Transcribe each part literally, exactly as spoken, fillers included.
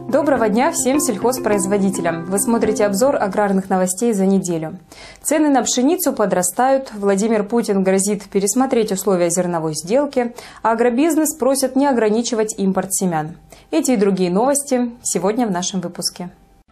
Доброго дня всем сельхозпроизводителям! Вы смотрите обзор аграрных новостей за неделю. Цены на пшеницу подрастают, Владимир Путин грозит пересмотреть условия зерновой сделки, а агробизнес просит не ограничивать импорт семян. Эти и другие новости сегодня в нашем выпуске.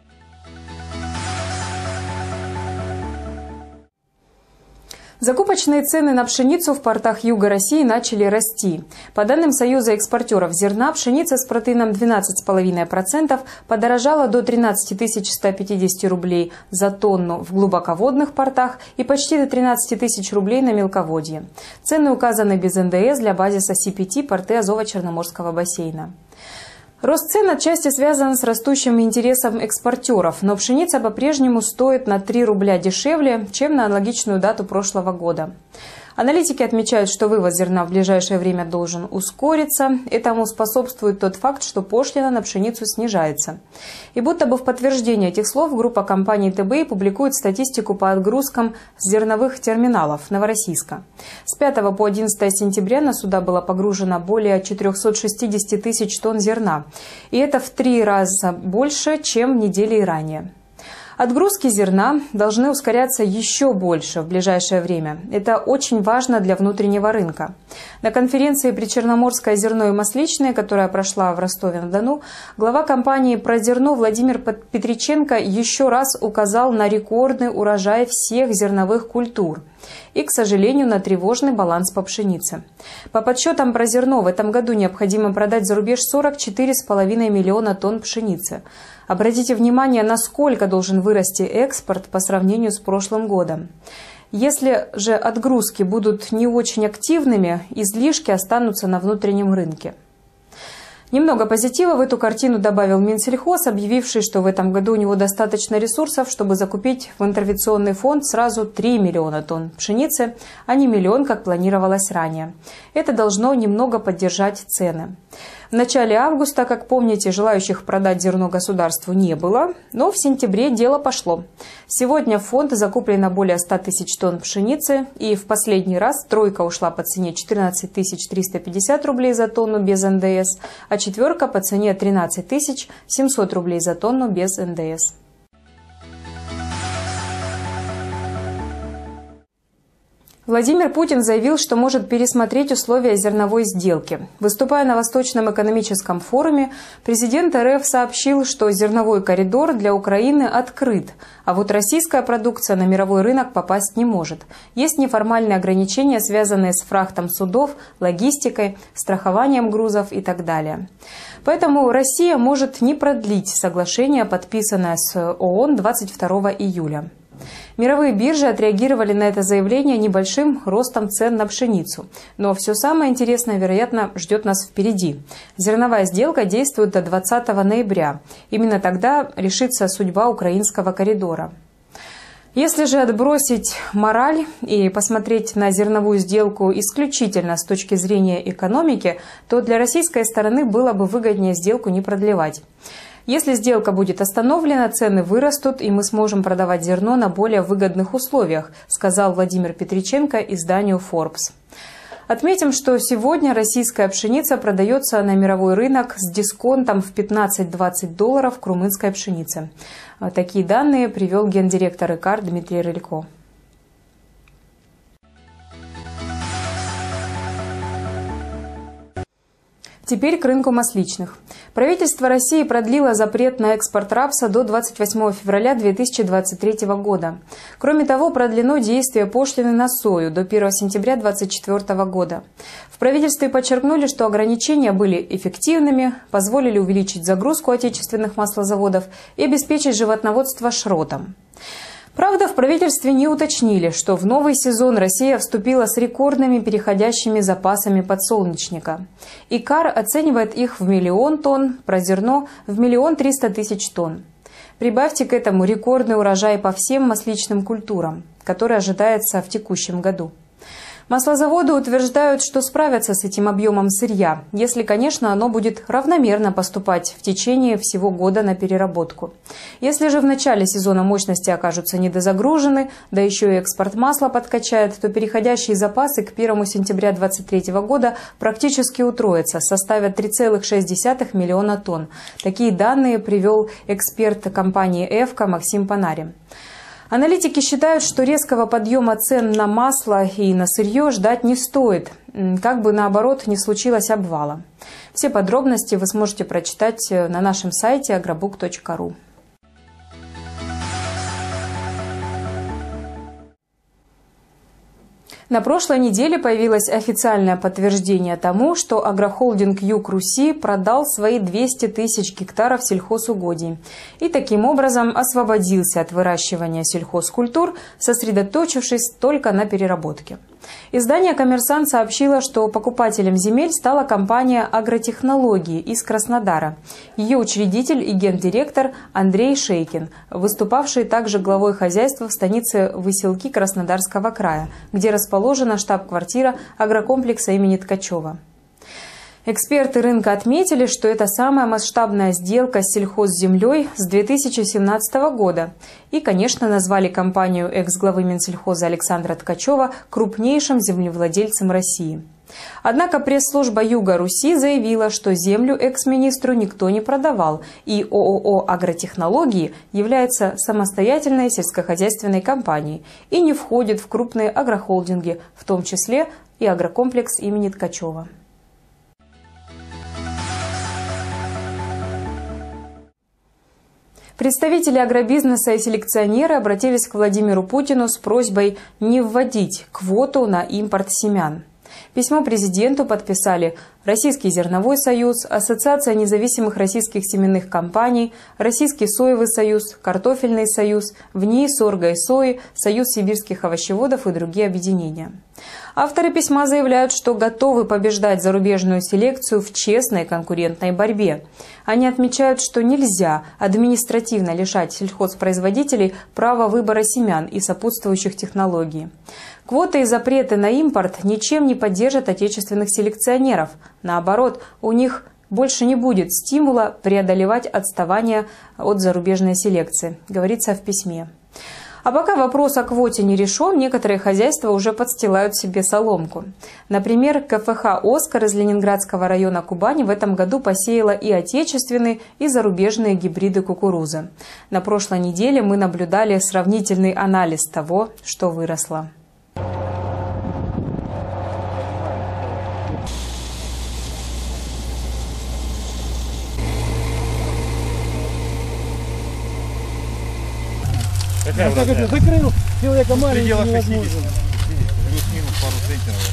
Закупочные цены на пшеницу в портах Юга России начали расти. По данным Союза экспортеров зерна, пшеница с протеином двенадцать целых пять десятых процента подорожала до тринадцати тысяч ста пятидесяти рублей за тонну в глубоководных портах и почти до тринадцати тысяч рублей на мелководье. Цены указаны без эн дэ эс для базиса си пи ти порты Азово-Черноморского бассейна. Рост цен отчасти связан с растущим интересом экспортеров, но пшеница по-прежнему стоит на три рубля дешевле, чем на аналогичную дату прошлого года. Аналитики отмечают, что вывоз зерна в ближайшее время должен ускориться. Этому способствует тот факт, что пошлина на пшеницу снижается. И будто бы в подтверждение этих слов группа компаний тэ бэ и публикует статистику по отгрузкам с зерновых терминалов Новороссийска. С пятого по одиннадцатое сентября на суда было погружено более четырёхсот шестидесяти тысяч тонн зерна. И это в три раза больше, чем недели ранее. Отгрузки зерна должны ускоряться еще больше в ближайшее время. Это очень важно для внутреннего рынка. На конференции «Причерноморское зерно и масличное», которая прошла в Ростове-на-Дону, глава компании «Прозерно» Владимир Петриченко еще раз указал на рекордный урожай всех зерновых культур и, к сожалению, на тревожный баланс по пшенице. По подсчетам Прозерно, в этом году необходимо продать за рубеж сорок четыре целых пять десятых миллиона тонн пшеницы. Обратите внимание, насколько должен вырасти экспорт по сравнению с прошлым годом. Если же отгрузки будут не очень активными, излишки останутся на внутреннем рынке. Немного позитива в эту картину добавил Минсельхоз, объявивший, что в этом году у него достаточно ресурсов, чтобы закупить в интервенционный фонд сразу три миллиона тонн пшеницы, а не миллион, как планировалось ранее. Это должно немного поддержать цены. В начале августа, как помните, желающих продать зерно государству не было, но в сентябре дело пошло. Сегодня в фонд закуплено более ста тысяч тонн пшеницы, и в последний раз тройка ушла по цене четырнадцать тысяч триста пятьдесят рублей за тонну без эн дэ эс, а четверка по цене тринадцать тысяч семьсот рублей за тонну без эн дэ эс. Владимир Путин заявил, что может пересмотреть условия зерновой сделки. Выступая на Восточном экономическом форуме, президент эр эф сообщил, что зерновой коридор для Украины открыт, а вот российская продукция на мировой рынок попасть не может. Есть неформальные ограничения, связанные с фрахтом судов, логистикой, страхованием грузов и так далее. Поэтому Россия может не продлить соглашение, подписанное с о о эн двадцать второго июля. Мировые биржи отреагировали на это заявление небольшим ростом цен на пшеницу. Но все самое интересное, вероятно, ждет нас впереди. Зерновая сделка действует до двадцатого ноября. Именно тогда решится судьба украинского коридора. Если же отбросить мораль и посмотреть на зерновую сделку исключительно с точки зрения экономики, то для российской стороны было бы выгоднее сделку не продлевать. Если сделка будет остановлена, цены вырастут, и мы сможем продавать зерно на более выгодных условиях, сказал Владимир Петриченко изданию Forbes. Отметим, что сегодня российская пшеница продается на мировой рынок с дисконтом в пятнадцать-двадцать долларов к румынской пшенице. Такие данные привел гендиректор ИКАР Дмитрий Рылько. Теперь к рынку масличных. Правительство России продлило запрет на экспорт рапса до двадцать восьмого февраля две тысячи двадцать третьего года. Кроме того, продлено действие пошлины на сою до первого сентября две тысячи двадцать четвёртого года. В правительстве подчеркнули, что ограничения были эффективными, позволили увеличить загрузку отечественных маслозаводов и обеспечить животноводство шротом. Правда, в правительстве не уточнили, что в новый сезон Россия вступила с рекордными переходящими запасами подсолнечника. ИКАР оценивает их в миллион тонн, Прозерно – в миллион триста тысяч тонн. Прибавьте к этому рекордный урожай по всем масличным культурам, который ожидается в текущем году. Маслозаводы утверждают, что справятся с этим объемом сырья, если, конечно, оно будет равномерно поступать в течение всего года на переработку. Если же в начале сезона мощности окажутся недозагружены, да еще и экспорт масла подкачает, то переходящие запасы к первому сентября две тысячи двадцать третьего года практически утроятся, составят три целых шесть десятых миллиона тонн. Такие данные привел эксперт компании «Эвка» Максим Панарин. Аналитики считают, что резкого подъема цен на масло и на сырье ждать не стоит, как бы наоборот не случилось обвала. Все подробности вы сможете прочитать на нашем сайте агробук точка ру. На прошлой неделе появилось официальное подтверждение тому, что агрохолдинг «Юг Руси» продал свои двести тысяч гектаров сельхозугодий и таким образом освободился от выращивания сельхозкультур, сосредоточившись только на переработке. Издание «Коммерсант» сообщило, что покупателем земель стала компания «Агротехнологии» из Краснодара. Ее учредитель и гендиректор Андрей Шейкин, выступавший также главой хозяйства в станице Выселки Краснодарского края, где расположена штаб-квартира агрокомплекса имени Ткачева. Эксперты рынка отметили, что это самая масштабная сделка с сельхозземлей с две тысячи семнадцатого года. И, конечно, назвали компанию экс-главы Минсельхоза Александра Ткачева крупнейшим землевладельцем России. Однако пресс-служба «Юга Руси» заявила, что землю экс-министру никто не продавал, и ООО «Агротехнологии» является самостоятельной сельскохозяйственной компанией и не входит в крупные агрохолдинги, в том числе и агрокомплекс имени Ткачева. Представители агробизнеса и селекционеры обратились к Владимиру Путину с просьбой не вводить квоту на импорт семян. Письмо президенту подписали Российский зерновой союз, Ассоциация независимых российских семенных компаний, Российский соевый союз, Картофельный союз, ВНИИ сорга и сои, Союз сибирских овощеводов и другие объединения. Авторы письма заявляют, что готовы побеждать зарубежную селекцию в честной конкурентной борьбе. Они отмечают, что нельзя административно лишать сельхозпроизводителей права выбора семян и сопутствующих технологий. Квоты и запреты на импорт ничем не поддержат отечественных селекционеров. Наоборот, у них больше не будет стимула преодолевать отставание от зарубежной селекции, говорится в письме. А пока вопрос о квоте не решен, некоторые хозяйства уже подстилают себе соломку. Например, КФХ «Оскар» из Ленинградского района Кубани в этом году посеяла и отечественные, и зарубежные гибриды кукурузы. На прошлой неделе мы наблюдали сравнительный анализ того, что выросло. Какая так это закрыл человека маленького невозможно. Плюс-минус пару центнеров.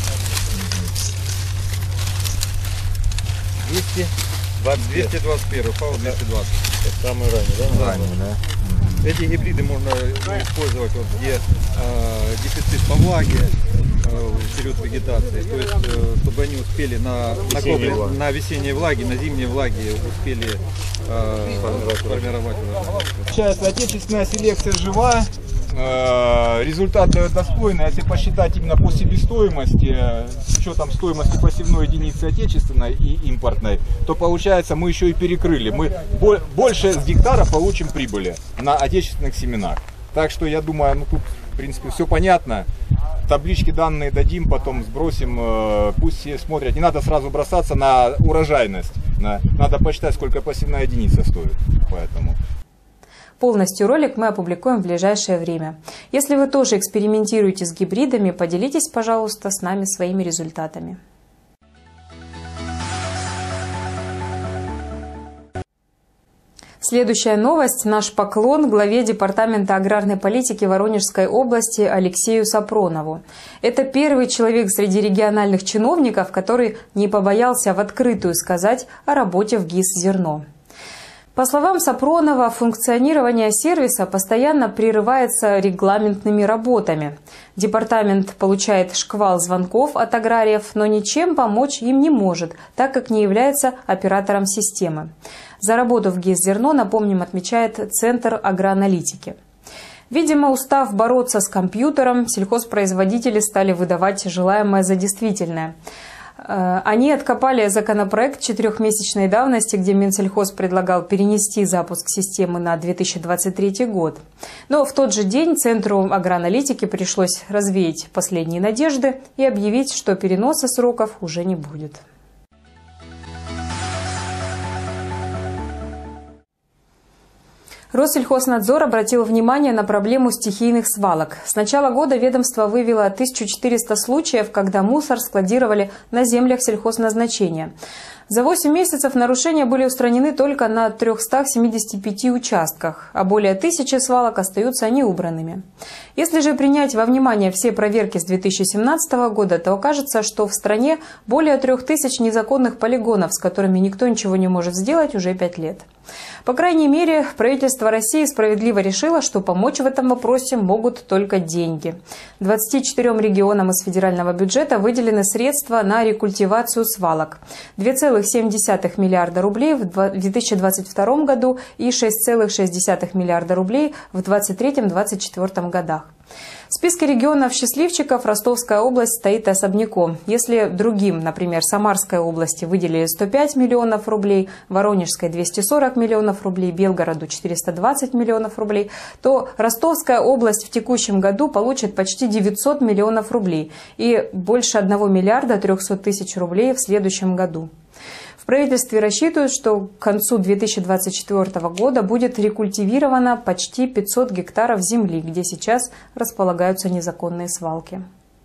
двести двадцать один, ФАО двести двадцать. Это самый ранний, да? Ранний, да. Эти гибриды можно использовать, вот, где э, дефицит по влаге э, в период вегетации, то есть э, чтобы они успели на, весенней на, на весенней влаге, на зимней влаге успели э, формировать. Получается, отечественная селекция жива, э, результат дает достойный. Если посчитать именно по себестоимости, с учетом стоимости посевной единицы отечественной и импортной, то получается, мы еще и перекрыли. Мы больше с гектара получим прибыли на отечественных семенах. Так что я думаю, ну тут в принципе все понятно. Таблички данные дадим, потом сбросим, пусть все смотрят. Не надо сразу бросаться на урожайность. Надо посчитать, сколько посевная единица стоит. Поэтому... Полностью ролик мы опубликуем в ближайшее время. Если вы тоже экспериментируете с гибридами, поделитесь, пожалуйста, с нами своими результатами. Следующая новость – наш поклон главе Департамента аграрной политики Воронежской области Алексею Сапронову. Это первый человек среди региональных чиновников, который не побоялся в открытую сказать о работе в ГИС «Зерно». По словам Сапронова, функционирование сервиса постоянно прерывается регламентными работами. Департамент получает шквал звонков от аграриев, но ничем помочь им не может, так как не является оператором системы. За работу в ГИС «Зерно», напомним, отмечает Центр агроаналитики. Видимо, устав бороться с компьютером, сельхозпроизводители стали выдавать желаемое за действительное. Они откопали законопроект четырехмесячной давности, где Минсельхоз предлагал перенести запуск системы на две тысячи двадцать третий год. Но в тот же день Центру агроаналитики пришлось развеять последние надежды и объявить, что переноса сроков уже не будет. Россельхознадзор обратил внимание на проблему стихийных свалок. С начала года ведомство выявило тысячу четыреста случаев, когда мусор складировали на землях сельхозназначения. За восемь месяцев нарушения были устранены только на трёхстах семидесяти пяти участках, а более тысячи свалок остаются неубранными. Если же принять во внимание все проверки с две тысячи семнадцатого года, то окажется, что в стране более трех тысяч незаконных полигонов, с которыми никто ничего не может сделать уже пять лет. По крайней мере, правительство России справедливо решило, что помочь в этом вопросе могут только деньги. двадцати четырём регионам из федерального бюджета выделены средства на рекультивацию свалок. две целых семь десятых миллиарда рублей в две тысячи двадцать втором году и шесть целых шесть десятых миллиарда рублей в двадцать третьем — двадцать четвёртом годах. В списке регионов-счастливчиков Ростовская область стоит особняком. Если другим, например, Самарской области выделили сто пять миллионов рублей, Воронежской двести сорок миллионов рублей, Белгороду четыреста двадцать миллионов рублей, то Ростовская область в текущем году получит почти девятьсот миллионов рублей и больше одного миллиарда трёхсот тысяч рублей в следующем году. В правительстве рассчитывают, что к концу две тысячи двадцать четвёртого года будет рекультивировано почти пятьсот гектаров земли, где сейчас располагаются незаконные свалки.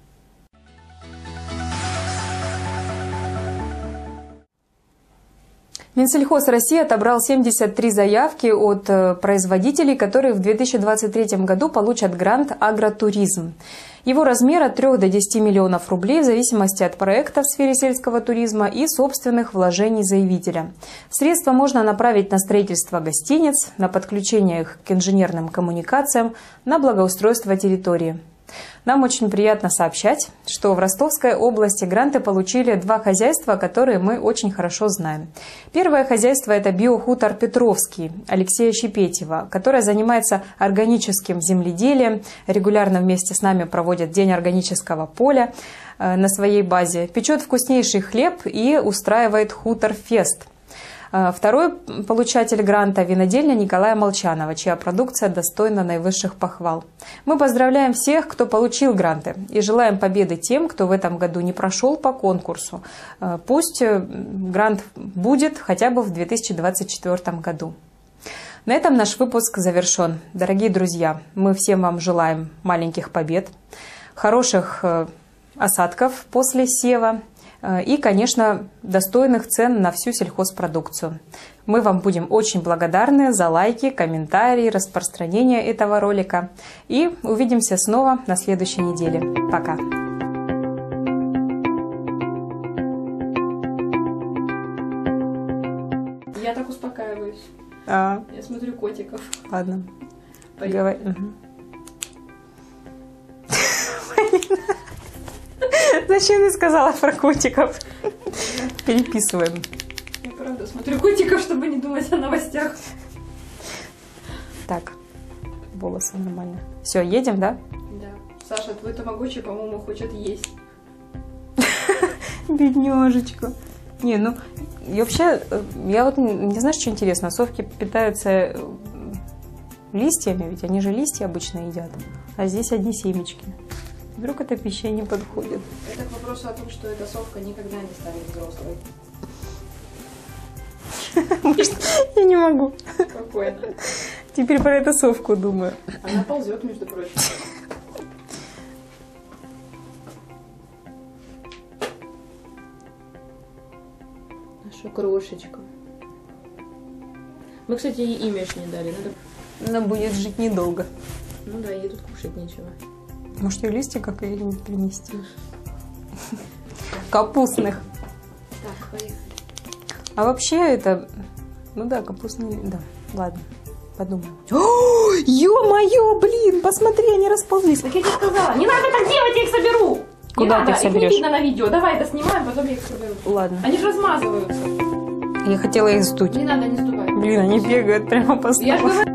Минсельхоз России отобрал семьдесят три заявки от производителей, которые в две тысячи двадцать третьем году получат грант «Агротуризм». Его размер от трёх до десяти миллионов рублей в зависимости от проекта в сфере сельского туризма и собственных вложений заявителя. Средства можно направить на строительство гостиниц, на подключение их к инженерным коммуникациям, на благоустройство территории. Нам очень приятно сообщать, что в Ростовской области гранты получили два хозяйства, которые мы очень хорошо знаем. Первое хозяйство – это биохутор «Петровский» Алексея Щепетьева, которое занимается органическим земледелием, регулярно вместе с нами проводит День органического поля на своей базе, печет вкуснейший хлеб и устраивает хутор-фест. Второй получатель гранта – винодельня Николая Молчанова, чья продукция достойна наивысших похвал. Мы поздравляем всех, кто получил гранты, и желаем победы тем, кто в этом году не прошел по конкурсу. Пусть грант будет хотя бы в две тысячи двадцать четвёртом году. На этом наш выпуск завершен. Дорогие друзья, мы всем вам желаем маленьких побед, хороших осадков после сева, и, конечно, достойных цен на всю сельхозпродукцию. Мы вам будем очень благодарны за лайки, комментарии, распространение этого ролика. И увидимся снова на следующей неделе. Пока! Я так успокаиваюсь. А, Я смотрю котиков. ладно. Поехали. Говори. Угу. Зачем ты сказала про котиков? Переписываем. Я правда смотрю котиков, чтобы не думать о новостях. Так, волосы нормально. Все, едем, да? Да. Саша, твой тамагочи, по-моему, хочет есть. Бедняжечка. Не, ну, и вообще, я вот не знаю, что интересно, совки питаются листьями, ведь они же листья обычно едят, а здесь одни семечки. Вдруг эта пища не подходит. Это к вопросу о том, что эта совка никогда не станет взрослой. Может, я не могу. Спокойно. Теперь про эту совку думаю. Она ползет, между прочим. Наша крошечка. Мы, кстати, ей имя ж не дали. Надо... Она будет жить недолго. Ну да, ей тут кушать нечего. Может, и листья какие-нибудь принести? Капустных. Так, поехали. А вообще это... Ну да, капустные... Да, ладно, подумаем. О, ё-моё, блин, посмотри, они расползлись. Так я тебе сказала, не надо так делать, я их соберу. Куда не ты надо, их соберешь? Их не видно на видео. Давай это снимаем, потом я их соберу. Ладно. Они же размазываются. Я хотела их сдуть. Не надо, не сдувай. Блин, они бегают прямо по столу. Я же говорю...